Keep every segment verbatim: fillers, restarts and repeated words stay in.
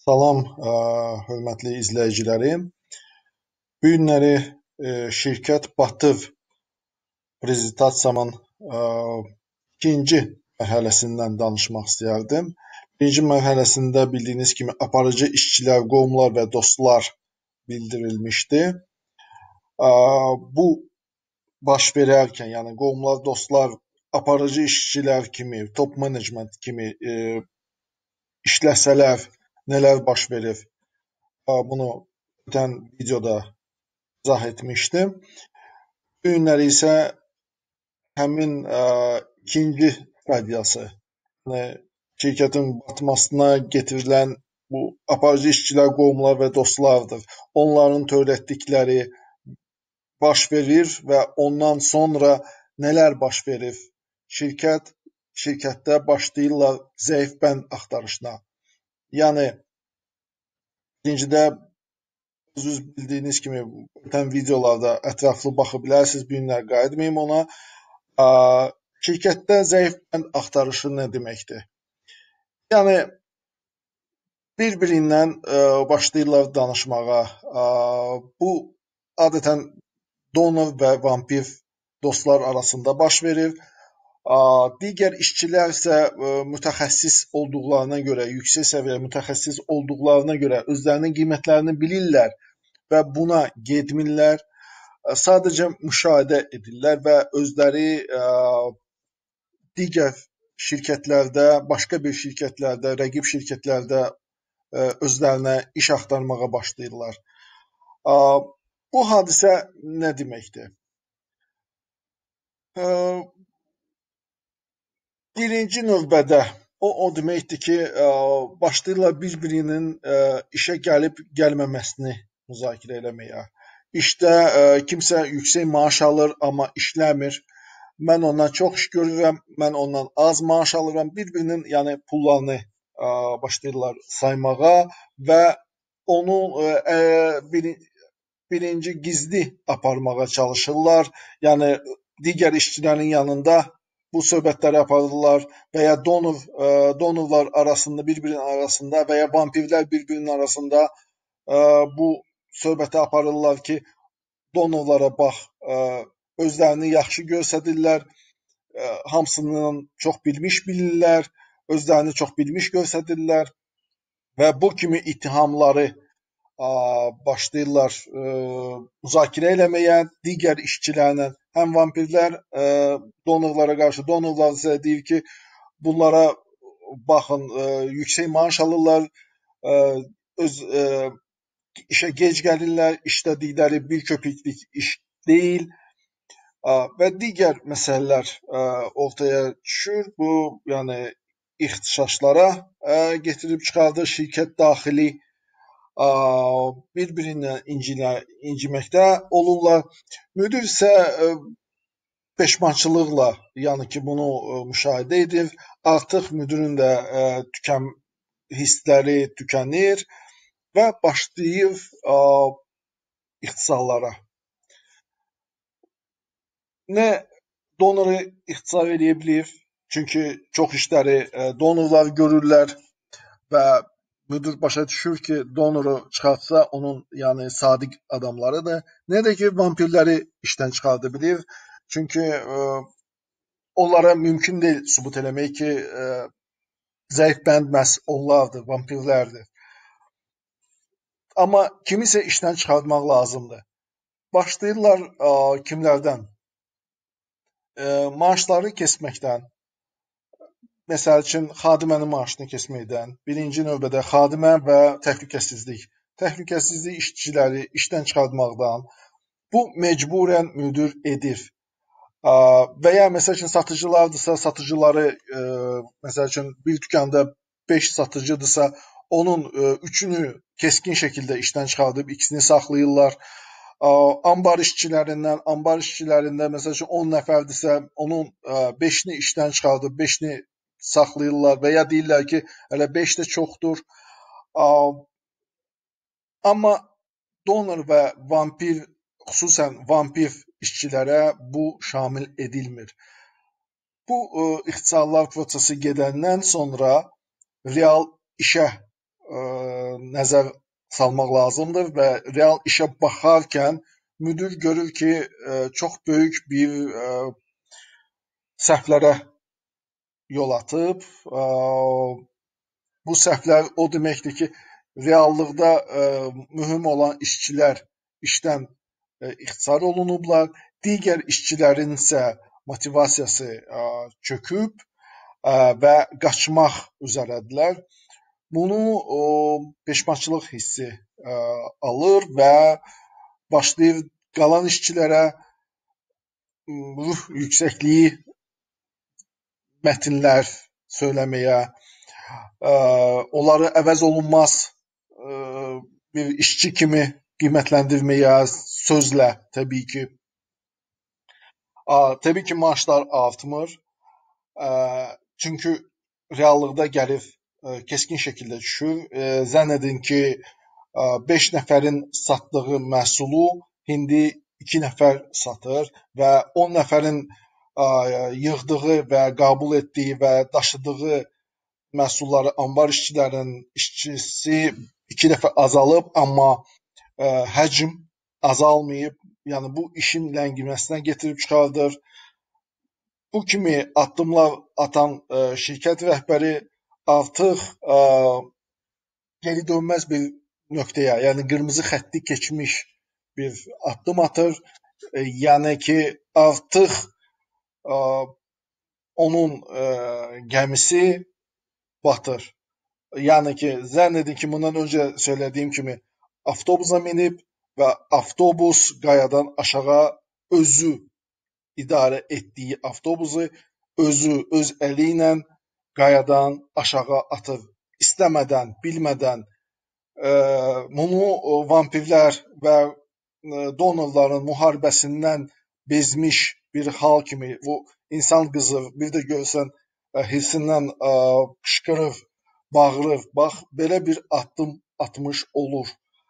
Salam, ə, hörmətli izləyicilərim. Bu günləri ə, şirkət Batıv prezentasiyamın ə, ikinci mərhələsindən danışmaq istəyərdim. Birinci mərhələsində bildiyiniz kimi aparıcı işçilər, qovumlar və dostlar bildirilmişdi. Ə, bu baş verərkən, yəni qovumlar, dostlar, aparıcı işçilər kimi, top management kimi ə, işləsələr nələr baş verir? Bunu ötən videoda izah etmişdim. Bu günləri isə həmin ə, ikinci stadiyası, yəni şirkətin batmasına getirilən bu aparıcı işçilər, qovumlar və dostlardır. Onların törətdikləri baş verir və ondan sonra nələr baş verir? Şirkət, şirkətdə başlayırlar zəif bənd axtarışına. Yəni, birincidə özünüz bildiyiniz kimi ötən videolarda ətraflı baxa bilərsiniz, bir günlər qayıtmayayım ona. Ə, şirkətdə zəif bənd axtarışı nə deməkdir? Yəni, bir-birindən ə, başlayırlar danışmağa. Ə, bu, adətən donor və vampir dostlar arasında baş verir. Ə, digər işçilər isə ə, mütəxəssis olduqlarına görə, yüksək səviyyə mütəxəssis olduqlarına görə özlərinin qiymətlərini bilirlər və buna getmirlər. Sadəcə müşahidə edirlər və özləri ə, digər şirkətlərdə, başqa bir şirkətlərdə, rəqib şirkətlərdə ə, özlərinə iş axtarmağa başlayırlar. Ə, bu hadisə nə deməkdir? Ə, birinci növbədə o, o deməkdir ki, ə, başlayırlar bir-birinin ə, işə gəlib gəlməməsini müzakirə eləməyə. İşdə ə, kimsə yüksək maaş alır, amma işləmir. Mən ondan çox iş görürəm, mən ondan az maaş alıram. Bir-birinin yəni pullarını ə, başlayırlar saymağa və onu ə, bir, birinci gizli aparmağa çalışırlar. Yəni digər işçilərin yanında bu söhbətləri aparırlar və ya donor, ə, donorlar arasında, bir-birinin arasında və ya vampirlər bir-birinin arasında ə, bu söhbəti aparırlar ki, donorlara bax, ə, özlərini yaxşı göstərirlər, ə, hamısından çox bilmiş bilirlər, özlərini çox bilmiş göstərirlər və bu kimi ittihamları ə, başlayırlar ə, müzakirə eləməyə digər işçilərlə. Həm vampirlər ə, donorlara qarşı, donorlar isə deyir ki, bunlara baxın, ə, yüksək maaş alırlar, ə, öz ə, işə gec gəlirlər, işlədikləri bir köpüklik iş deyil ə, və digər məsələlər ə, ortaya düşür. Bu, yəni ixtişaşlara ə, getirib çıxardır, şirkət daxili ə, bir-birindən incilə, inciməkdə olurlar. Müdir isə ə, peşmançılıqla, yəni ki, bunu ə, müşahidə edir. Artıq müdirin də ə, tükən, hissləri tükənir və başlayır ə, ixtisallara. Nə donoru ixtisar edə bilir, çünki çox işləri ə, donorlar görürlər və müdir başa düşür ki, donoru çıxartsa onun yəni sadiq adamlarıdır. Nə də ki, vampirləri işdən çıxarda bilir. Çünki ə, onlara mümkün deyil sübut eləmək ki, ə, zəif bənd məhz onlardır, vampirlərdir. Amma kimisə işdən çıxartmaq lazımdır. Başlayırlar ə, kimlərdən? Ə, maaşları kəsməkdən. Məsəl üçün, xadimənin maaşını kəsməkdən, birinci növbədə xadimə və təhlükəsizlik. Təhlükəsizlik işçiləri işdən çıxartmaqdan, bu məcburən müdir edir. Və ya məsəl üçün, satıcılardırsa, satıcıları, ə, məsəl üçün, bir dükanda beş satıcıdırsa, onun ə, üçünü kəskin şəkildə işdən çıxardıb, ikisini saxlayırlar. Ə, ambar işçilərindən, ambar işçilərində, məsəl üçün, on nəfərdirsə, onun ə, beşini işdən çıxardıb, beşini saxlayırlar və ya deyirlər ki, hələ beş də çoxdur. Amma donor və vampir, xüsusən vampir işçilərə bu şamil edilmir. Bu ixtisarlar prosesi gedəndən sonra real işə ə, nəzər salmaq lazımdır və real işə baxarkən müdir görür ki, ə, çox böyük bir ə, səhvlərə yol atıb. Ə, bu səhvlər o deməkdir ki, reallıqda ə, mühüm olan işçilər işdən ə, ixtisar olunublar, digər işçilərin isə motivasiyası ə, çöküb ə, və qaçmaq üzərədirlər. Bunu o, peşmançılıq hissi ə, alır və başlayır qalan işçilərə ruh yüksəkliyi mətnlər söyləməyə, ə, onları əvəz olunmaz ə, bir işçi kimi qiymətləndirməyə sözlə təbii ki. Ə, təbii ki, maaşlar artmır. Ə, çünki reallıqda gəlir ə, keskin şəkildə düşür. Ə, zənn edin ki, beş nəfərin satdığı məhsulu indi iki nəfər satır və on nəfərin ə, yığdığı və qəbul etdiyi və daşıdığı məhsulları anbar işçilərinin işçisi iki dəfə azalıb, amma ə, həcm azalmayıb. Yəni bu işin ləngiməsinə gətirib çıxardır. Bu kimi addımlar atan ə, şirkət rəhbəri artıq ə, geri dönməz bir nöqtəyə, yəni qırmızı xətti keçmiş bir addım atır. E, yəni ki, artıq e, onun e, gəmisi batır. Yəni ki, zənn edin ki, bundan öncə söylədiyim kimi avtobusa minib və avtobus qayadan aşağı özü idarə etdiyi avtobusu özü öz əli ilə qayadan aşağı atır. İstəmədən, bilmədən. Bunu vampirlər və donorların müharibəsindən bezmiş bir hal kimi, bu insan qızır, bir də görsən hirsindən qışqırır, bağırır. Bax, belə bir addım atmış olur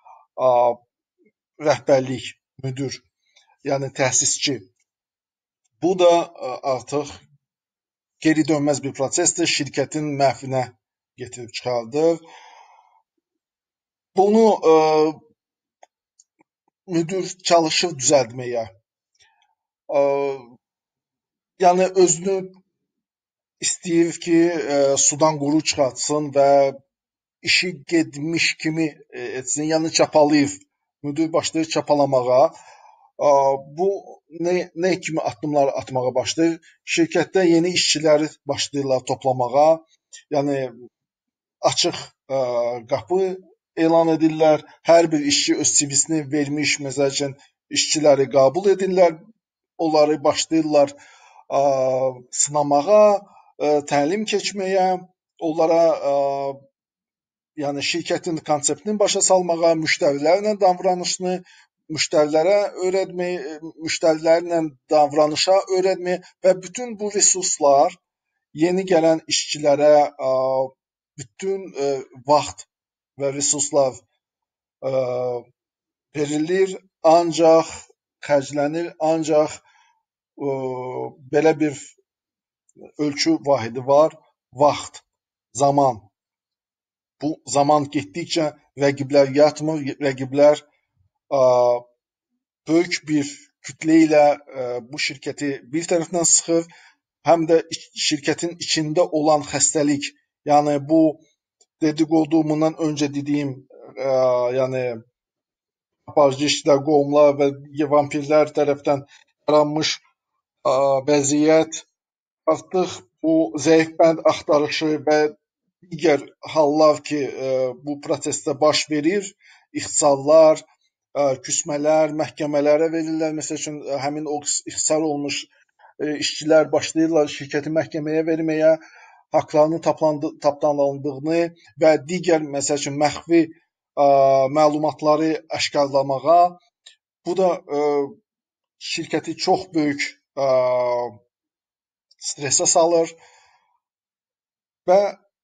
rəhbərlik, müdür, yəni təsisçi. Bu da artıq geri dönməz bir prosesdir, şirkətin məhvinə getirib çıxardır. Bunu ə, müdür çalışır düzəltməyə. Ə, yəni özünü istəyir ki, ə, sudan quru çıxartsın və işi getmiş kimi etsin, yəni çapalayır. Müdür başlayır çapalamağa. Ə, bu nə, nə kimi addımlar atmağa başlayır? Şirkətdə yeni işçiləri başlayırlar toplamağa. Yəni açıq ə, qapı elan edirlər. Hər bir işçi öz C V-sini vermiş, məsəl üçün işçiləri qəbul edirlər. Onları başlayırlar ə, sınamağa, ə, təlim keçməyə, onlara ə, yəni şirkətin konseptini başa salmağa, müştərilərlə davranışını müştərilərə öyrətməyə, müştərilərlə davranışa öyrətməyə və bütün bu resurslar yeni gələn işçilərə ə, bütün ə, vaxt və resurslar ə, verilir, ancaq xərclənir, ancaq ə, belə bir ölçü vahidi var, vaxt, zaman. Bu zaman getdikcə rəqiblər yatmır, rəqiblər ə, böyük bir kütlə ilə ə, bu şirkəti bir tərəfdən sıxır, həm də şirkətin içində olan xəstəlik, yəni bu dedikodu, bundan öncə dediyim, ə, yəni aparıcı işçilər, qohumlar və vampirlər tərəfdən yaranmış ə, vəziyyət, artıq bu zəif bənd axtarışı və digər hallar ki, ə, bu prosesdə baş verir, ixtisarlar, ə, küsmələr, məhkəmələrə verirlər. Məsəl üçün, həmin o ixtisar olmuş ə, işçilər başlayırlar şirkəti məhkəməyə verməyə, haqlarını tapdalandığını və digər, məsəl üçün, məxfi ə, məlumatları aşkarlamağa. Bu da ə, şirkəti çox böyük ə, stresə salır və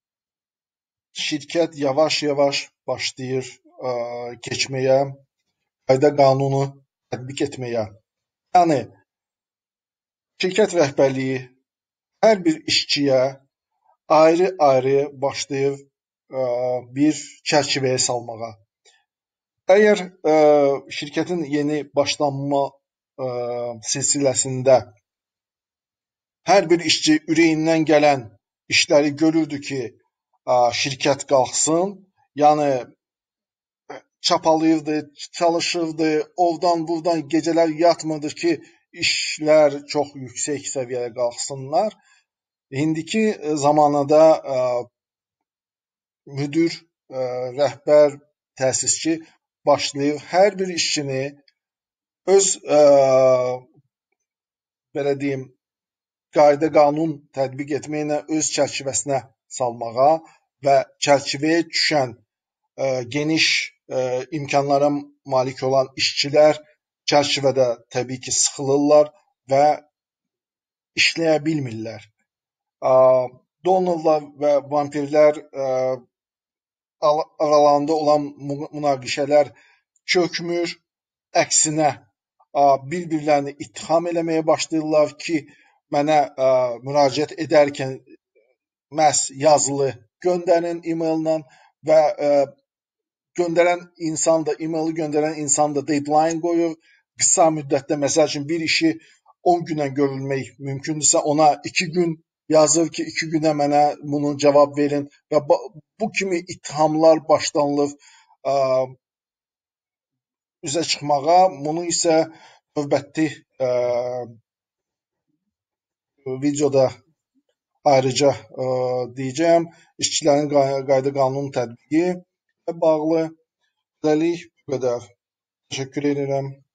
şirkət yavaş-yavaş başlayır ə, keçməyə, qayda qanunu tətbiq etməyə. Yəni, şirkət rəhbərliyi hər bir işçiyə ayrı-ayrı başlayır bir çərçivəyə salmağa. Əgər ə, şirkətin yeni başlanma ə, silsiləsində hər bir işçi ürəyindən gələn işləri görürdü ki, ə, şirkət qalxsın, yəni çapalayırdı, çalışırdı, ovdan buradan gecələr yatmırdı ki, işlər çox yüksək səviyyəyə qalxsınlar. İndiki zamanada ə, müdür, ə, rəhbər, təsisçi başlayır hər bir işçini öz ə, belə deyim, qayda qanun tətbiq etməklə öz çərçivəsinə salmağa və çərçivəyə düşən ə, geniş ə, imkanlara malik olan işçilər çərçivədə təbii ki sıxılırlar və işləyə bilmirlər. Ə, Donorlar və vampirlər ə, aralarında olan münaqişələr çökmür, əksinə bir-birlərini ittiham eləməyə başlayırlar ki, mənə ə, müraciət edərkən məhz yazılı göndərin e-maillə və ə, göndərən insan da, e-maili göndərən insan da deadline qoyur. Qısa müddətdə, məsəl üçün bir işi on günə görülmək mümkündürsə, ona iki gün yazır ki, iki günə mənə bunu cavab verin və bu kimi ittihamlar başlanılır ə, üzə çıxmağa. Bunu isə növbəti ə, videoda ayrıca ə, deyəcəm. İşçilərin qayda qanun tətbiqi ilə bağlı. Hələlik bu qədər. Təşəkkür edirəm.